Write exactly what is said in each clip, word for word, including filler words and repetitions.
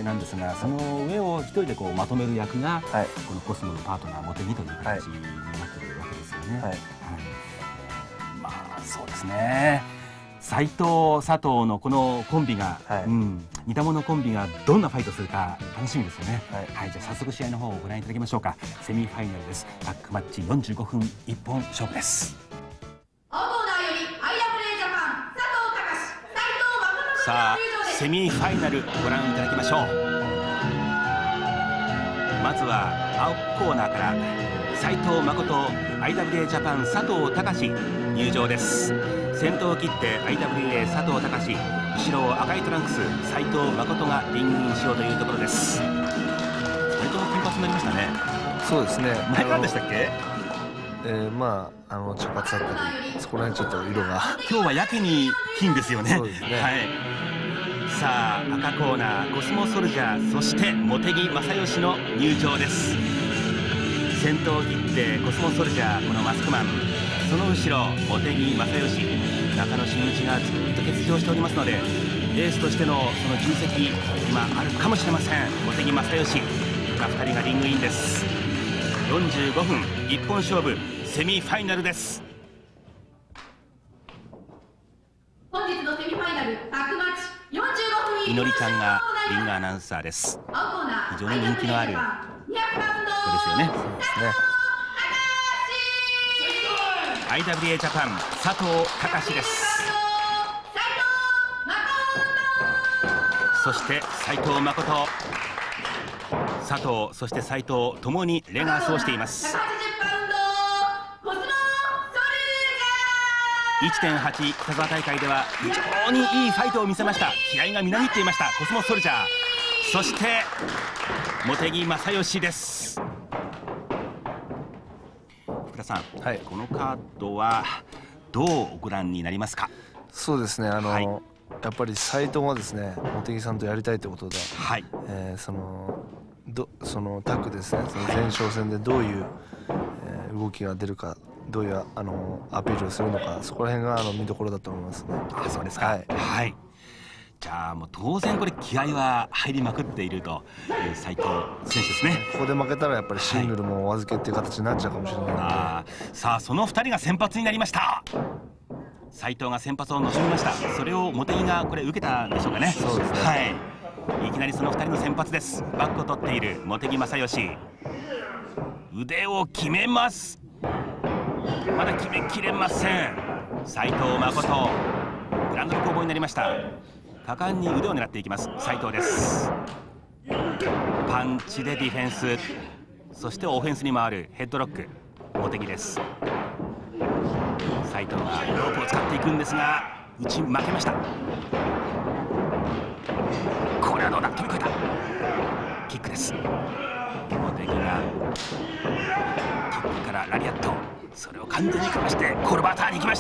なんですが、その上を一人でこうまとめる役が、はい、このコスモのパートナー茂木という形になってるわけですよね。はいはい、まあそうですね。斉藤佐藤のこのコンビが、はい、うん、似た者コンビがどんなファイトするか楽しみですよね。はい、はい、じゃあ早速試合の方をご覧いただきましょうか。セミファイナルです。タッグマッチよんじゅうごふん一本勝負です。さあセミファイナルご覧いただきましょう。まずは青コーナーから斉藤誠 アイダブリューエー ジャパン佐藤隆入場です。先頭を切って アイダブリューエー 佐藤隆、後ろを赤いトランクス斉藤誠がリングインしようというところです。ふたりとも金髪になりましたね。 そうですね。 前からでしたっけ？ えー、まああの茶髪だったりそこら辺ちょっと色が今日はやけに金ですよね。 そうですね。 はい。さあ赤コーナーコスモソルジャー、そして茂木正義の入場です。先頭を切ってコスモソルジャー、このマスクマン、その後ろ茂木正義、中野真一がずっと欠場しておりますので、エースとしてのその重責今あるかもしれません。茂木正義がふたりがリングインです。よんじゅうごふん一本勝負セミファイナルです。 本日のセミファイナルタッグマッチよんじゅうごふんいのりちゃんがリングアナウンサーです。非常に人気のある子ですよね。 そうですね。 アイダブリューエー ジャパン佐藤隆です。そして斉藤誠、佐藤そして斉藤ともにレガースをしています。 いってんはち 北沢大会では非常にいいファイトを見せました。気合がみなぎっていましたコスモソルジャー、そして茂木正義です。福田さん、はい、このカードはどうご覧になりますか？ そうですね、あの、はい、やっぱり斉藤はですね茂木さんとやりたいということで、 はい、 えー、そのどそのタッグですね、その前哨戦でどういう、えー、動きが出るか、どういうあのアピールをするのか、そこら辺があの見どころだと思いますね。 あ、そうですか。はい、はい、じゃあもう当然これ気合は入りまくっているという斉藤選手ですね。 ここで負けたらやっぱりシングルもお預けっていう形になっちゃうかもしれないので、 はい、さあそのふたりが先発になりました。斉藤が先発を望みました。それを茂木がこれ受けたんでしょうかね。 そうですね。 はい、いきなりそのふたりの先発です。バックを取っている茂木正義、腕を決めます。まだ決めきれません。斉藤誠、グラウンドの攻防になりました。果敢に腕を狙っていきます斉藤です。パンチでディフェンス、そしてオフェンスに回るヘッドロック茂木です。斉藤がロープを使っていくんですが打ち負けました。これはどうだ、飛び越えた。キックです。茂木がキックからラリアット、それを完全にかわしてコルバーターに行きました。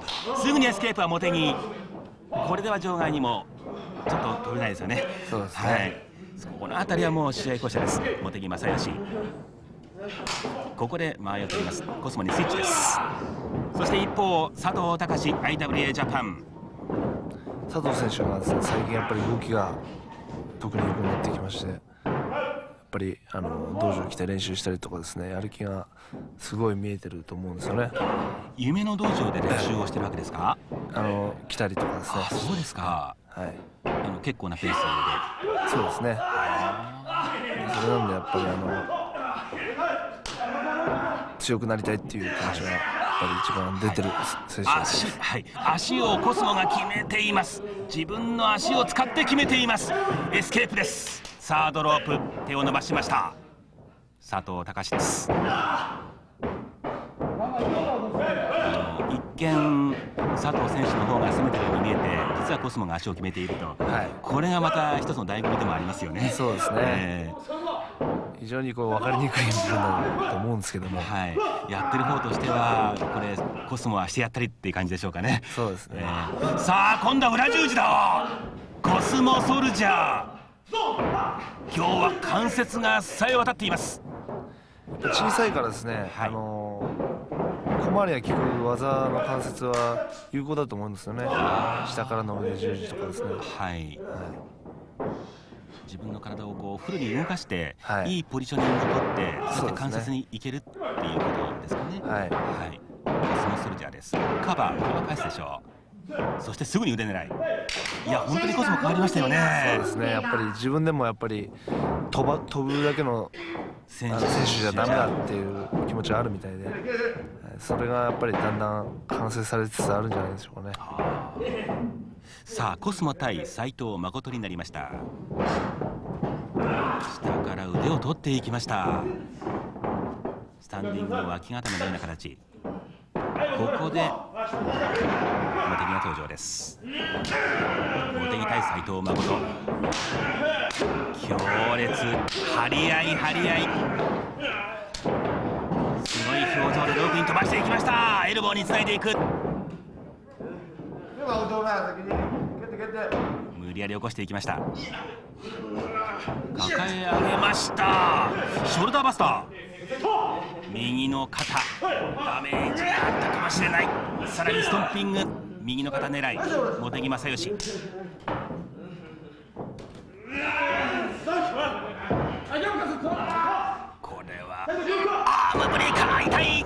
すぐにエスケープは茂木、これでは場外にもちょっと取れないですよね。 そうですね。 はい、この辺りはもう試合巧者です。茂木正義、ここで間合いを取ります。コスモにスイッチです。そして一方佐藤隆 アイダブリューエー ジャパン、 佐藤選手がですね最近やっぱり動きが特に良くなってきまして、やっぱりあの道場に来て練習したりとかですね、やる気がすごい見えてると思うんですよね。 夢の道場で練習をしてるわけですか？ あの来たりとかですね。 あ、そうですか。 はい。 あの結構なペースで。 そうですね。それなんでやっぱりあの強くなりたいっていう感じはやっぱり一番出てる選手です。 足、はい、足をコスモが決めています。自分の足を使って決めています。エスケープです。サードロープ、手を伸ばしました佐藤隆です。一見佐藤選手の方が攻めているように見えて、実はコスモが足を決めていると、はい、これがまた一つの醍醐味でもありますよね。 そうですね、えー、非常にこう分かりにくい部分だと思うんですけども、 はい、やってる方としてはこれコスモはしてやったりっていう感じでしょうかね。 そうですね、えー、さあ今度は裏十字だ。コスモソルジャー、今日は関節がさえ渡っています。 小さいからですね、はい、あの小回りが利く技の関節は有効だと思うんですよね。下からの腕十字とかですね。 はい、はい、 自分の体をこうフルに動かして、 はい、 いいポジショニングを取って、そそうですね、 して関節にいけるっていうことですかね。 はい、 はい、コスモソルジャーです。カバー、これは返すでしょう。そしてすぐに腕狙い。いや本当にコスモ変わりましたよね。 そうですね、やっぱり自分でもやっぱり飛ば飛ぶだけの選手じゃダメだっていう気持ちがあるみたいで、それがやっぱりだんだん完成されつつあるんじゃないでしょうかね。 さあコスモ対斉藤誠になりました。下から腕を取っていきました。スタンディングの脇固めのような形。ここで茂木が登場です。茂木対斉藤誠、強烈、張り合い張り合い、すごい表情でロープに飛ばしていきました。エルボーにつないでいく、無理やり起こしていきました。抱え上げました。ショルダーバスター、右の肩、ダメージがあったかもしれない。さらにストンピング、右の肩狙い、茂木正義。これはアームブレーカー、痛い。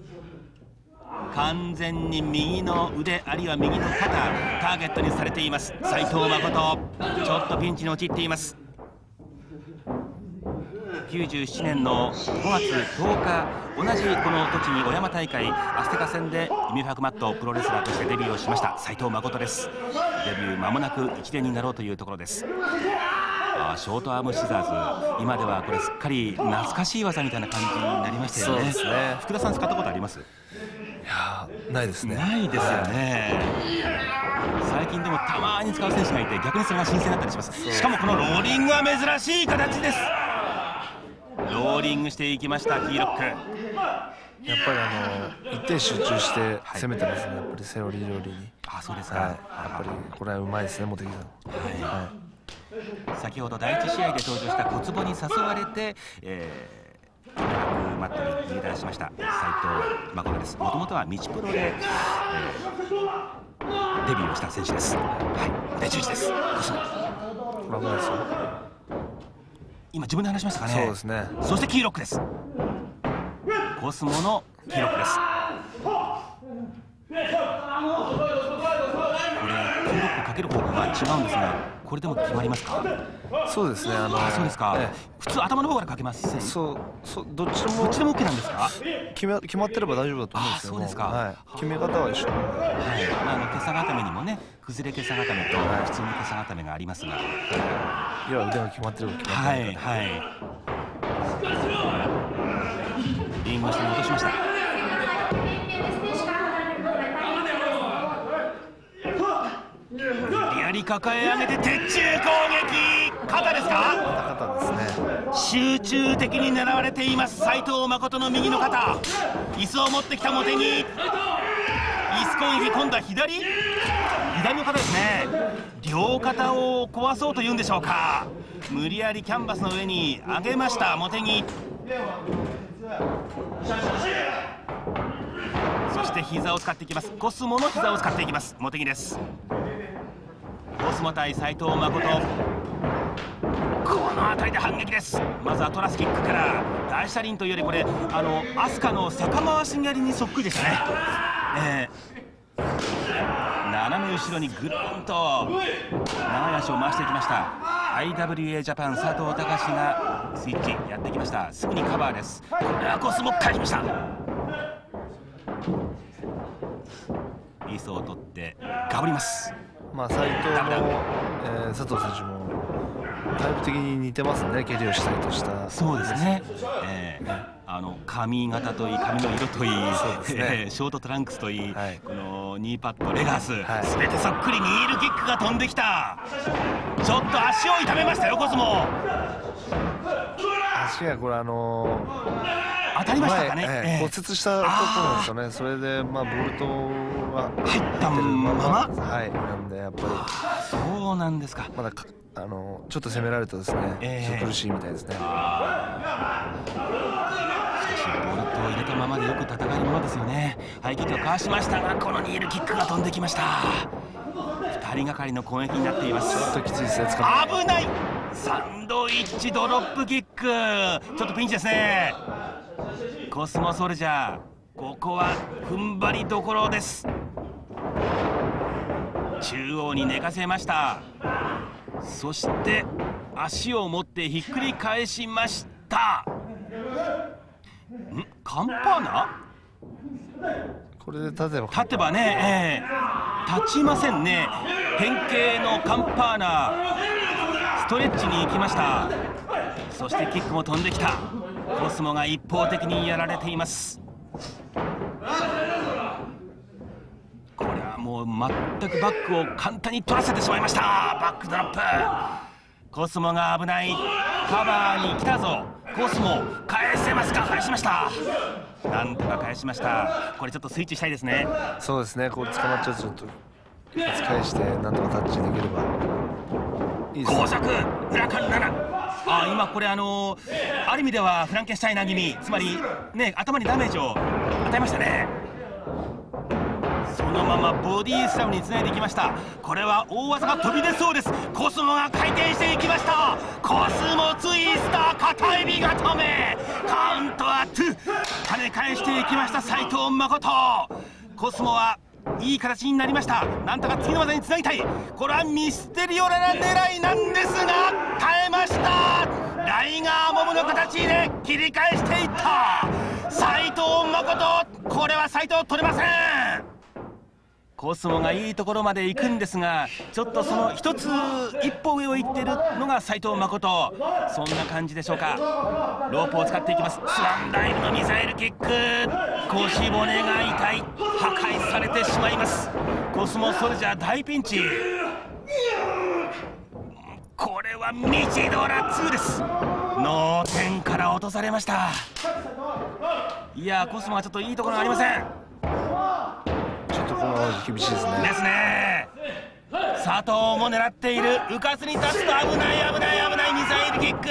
完全に右の腕あるいは右の肩ターゲットにされています斉藤誠。ちょっとピンチに陥っています。きゅうじゅうななねんのごがつとおか、同じこの栃木小山大会アステカ戦でミューファクマットプロレスラーとしてデビューをしました斉藤誠です。デビュー間もなくいちねんになろうというところです。あーショートアームシザーズ、今ではこれすっかり懐かしい技みたいな感じになりましたよね。 そうですね。 福田さん使ったことあります？ いやないですね。 ないですよね。最近でもたまに使う選手がいて逆にそれが新鮮だったりします。しかもこのローリングは珍しい形です。ローリングしていきましたキーロック。 やっぱりあの一点集中して攻めてますね、やっぱりセオリー通りに。 あ、そうですか。 はい、やっぱりこれはうまいですね、茂木さん。 はい、はい、先ほどだいいち試合で登場した小坪に誘われて、えー、マットに入団しました斉藤誠です。もともとは道プロで、えー、デビューをした選手です。はい、大中一です。 危ないですよ。 今自分で話しましたかね。 そうですね。 そしてキーロックです。コスモのキーロックです。これキーロックかける方向が違うんですが、これでも決まりますか？ そうですね。あのあ、そうですか。 ええ、 普通頭の方からかけます。 そう、そう、どっちでもどっちでも OK なんですか？ 決め決まってれば大丈夫だと思うんですけども。 あ、そうですか。 はい。決め方は一緒なんで。はい。 まあ、あの今朝固めにもね、崩れ今朝固めと普通の今朝固めがありますが、はい、 要は腕が決まってるか決まってないか。 はいはい。リング下に落としました。無理やり抱え上げて鉄柱攻撃。肩ですか？ 肩ですね。 集中的に狙われています斉藤誠の右の肩。椅子を持ってきた茂木。椅子攻撃、今度は左左の肩ですね。両肩を壊そうというんでしょうか。無理やりキャンバスの上に上げました茂木。そして膝を使っていきます。コスモの膝を使っていきます茂木です。コスモ対斉藤誠、この辺りで反撃です。まずはトラスキックから大車輪というよりこれあの飛鳥の逆回し蹴りにそっくりでしたね。えー、斜め後ろにぐるんと長い足を回していきました。 アイダブリューエー ジャパン佐藤隆がスイッチやってきました。すぐにカバーです。これはコスモ返しました。リスを取ってガブります。 まあ斉藤も、えー、佐藤選手もタイプ的に似てますね、蹴りをしたりとした。 そうですね、えー、あの髪型といい髪の色といい、そうですね、えー、ショートトランクスといい、はい、このニーパッドレガース、はい、全てそっくり。ニールキックが飛んできた。ちょっと足を痛めましたよコスモ。 足がこれあのー、 当たりましたかね、 えー、骨折したところなんですよね。それでまあボルトが入ったまま、 はい、なんでやっぱりそうなんですか。 まだかあのちょっと攻められるとですね、えー、ちょっと苦しいみたいですね。しかしボルトを入れたままでよく戦えるものですよね。ハイキックをかわしましたが、このニールキックが飛んできました。ふたりがかりの攻撃になっています。 ちょっときついですね。 危ない。 サンドイッチドロップキック、ちょっとピンチですね。コスモソルジャー、ここは踏ん張りどころです。中央に寝かせました。そして足を持ってひっくり返しました。んカンパーナ、 これで立てば立てばね、えー、立ちませんね。変形のカンパーナ、ストレッチに行きました。そしてキックも飛んできた。コスモが一方的にやられています。これはもう全くバックを簡単に取らせてしまいました。バックドロップ、コスモが危ない。カバーに来たぞ。コスモ返せますか。返しました。なんとか返しました。これちょっとスイッチしたいですね。 そうですね、こう捕まっちゃうとちょっと一発返してなんとかタッチできればいいですね。 高速裏からなな、あ今これあのー、ある意味ではフランケンシュタイナー気味、つまりね頭にダメージを与えましたね。そのままボディースラムにつないでいきました。これは大技が飛び出そうです。コスモが回転していきました。コスモツイスター、片エビが止め、カウントはツー、跳ね返していきました斉藤誠。コスモはいい形になりました。なんとか次の技につなぎたい。これはミステリオラな狙いなんですが耐えました。ライガーモムの形で切り返していった斉藤誠。これは斉藤取れません。コスモがいいところまで行くんですが、ちょっとその一つ一歩上を行っているのが斉藤誠。そんな感じでしょうか。ロープを使っていきます。スワンダイブのミサイルキック、腰骨が痛い。破壊されてしまいます。コスモソルジャー大ピンチ。これはミチドラツーです。脳天から落とされました。いやコスモはちょっといいところがありません。 ちょっとこの厳しいですね。 ですね。佐藤も狙っている。浮かずに立つと危ない危ない危ない。ミサイルキック。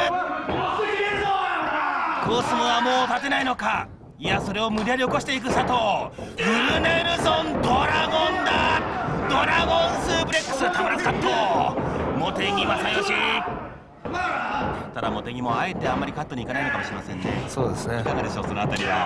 コスモはもう立てないのか。いやそれを無理やり起こしていく佐藤。グルネルソンドラゴンだ。ドラゴンスープレックス、たまらずカット。茂木正義。ただ茂木もあえてあんまりカットにいかないのかもしれませんね。 そうですね。 いかがでしょうそのあたりは。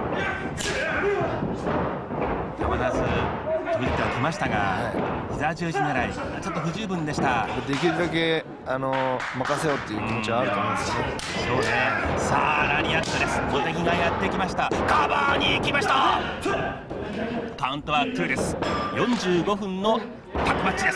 たまらず飛び出てはきましたが、はい、膝十字狙いちょっと不十分でした。 できるだけあの任せようっていう気持ちはあると思うんですよね。 そうね。さあラリアットです。茂木がやってきました。カバーに行きました。カウントはにです。よんじゅうごふんのタッグマッチです。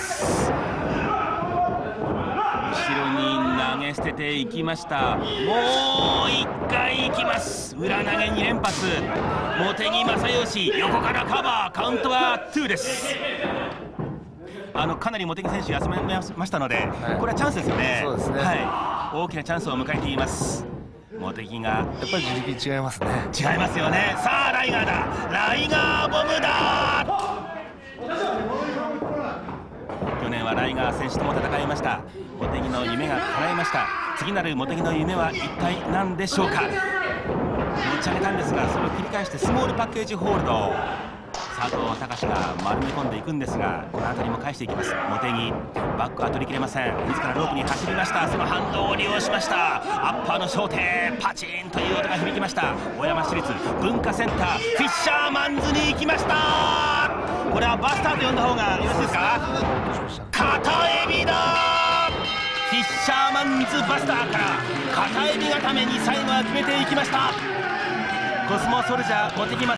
後ろに投げ捨てていきました。もういっかいいきます。裏投げに連発。茂木正義横からカバー、カウントはにです。あのかなり茂木選手休めましたので、はい、これはチャンスですよね。 そうですね、 はい、大きなチャンスを迎えています。茂木がやっぱり自力違いますね。 違いますよね。さあライガーだ。ライガーボムだ。去年はライガー選手とも戦いました。茂木の夢が叶いました。次なる茂木の夢は一体何でしょうか。持ち上げたんですがそれを切り返してスモールパッケージホールド。佐藤隆が丸め込んでいくんですが、この辺りも返していきます。茂木バックは取り切れません。自らロープに走りました。その反動を利用しました。アッパーの小手パチンという音が響きました。小山市立文化センターフィッシャーマンズに行きました。これはバスターと呼んだ方がよろしいですか。片エビだ。フィッシャーマンズバスターから片エビ固めに最後は決めていきました。コスモソルジャー茂木